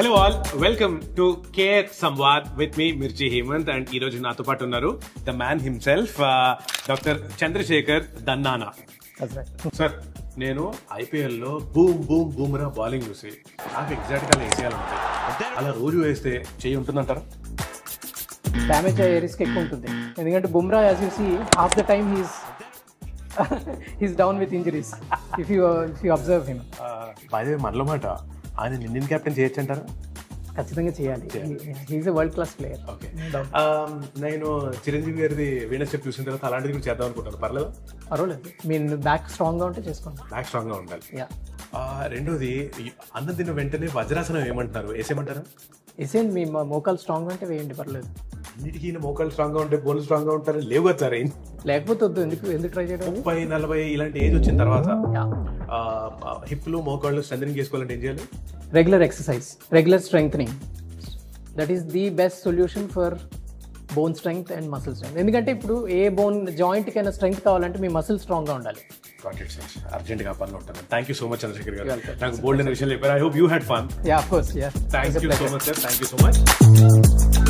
Hello all, welcome to CARE Samvaad with me, Mirchi Hemant, and ee roju nato paatu unnaru the man himself, Dr. Chandra Sekhar Dannana. That's right. Sir, నేను IPL లో Bumrah bowling చూసి నాకు exact గా వేసేయాలంటే అలా రోజు వేస్తే చేయి ఉంటుందంటారా? డ్యామేజ్ అయ్యే రిస్క్ ఎక్కువ ఉంటుంది, ఎందుకంటే Bumrah as you see half the time he's down with injuries if you observe him. By the way మనలో మాట ఆయన ఇండియన్ కెప్టెన్ చేయొచ్చు అంటారా? ఖచ్చితంగా చేయాలి. He's a world class player. Okay, నేను చిరంజీవి గారిది వీణ స్టెప్ చూసిన తర్వాత అలాంటిది కూడా చేద్దాం అనుకుంటాను. పర్వాలేదు, మీరు బ్యాక్ స్ట్రాంగ్గా ఉంటే చేసుకోండి. బ్యాక్ స్ట్రాంగ్గా ఉండాలి. రెండోది, అన్నం తిన్న వెంటనే వజ్రాసనం ఏమంటున్నారు, వేసేయమంటారా? వేసేయండి, మీ మోకాలు స్ట్రాంగ్ అంటే వేయండి, పర్లేదు. అన్నిటికీ మోకాలు స్ట్రాంగ్గా ఉంటే బోన్లు స్ట్రాంగ్గా ఉంటారు, లేవు కదా సార్? లేకపోతే వద్దు, ఎందుకు ట్రై చేయడం? 30-40 ఇలాంటి ఏజ్ వచ్చిన తర్వాత హిప్లు మోకాళ్ళు స్ట్రెంథనింగ్ చేసుకోవాలంటే ఏం చేయాలి? Regular exercise, regular strengthening, that is the best solution for bone strength and muscle strength. ఎందుకంటే ఇప్పుడు ఏ బోన్ జాయింట్కైనా స్ట్రెంగ్త్ కావాలంటే మీ మసిల్ స్ట్రాంగ్గా ఉండాలి. అర్జెంట్గా పనులు ఉంటాను. Thank you so much Chandrashekar గారు, నాకు బోల్డ్ అనే విషయాలు చెప్పారు. I hope you had fun. Yeah, of course, yeah. Thank you so much, sir. Thank you so much.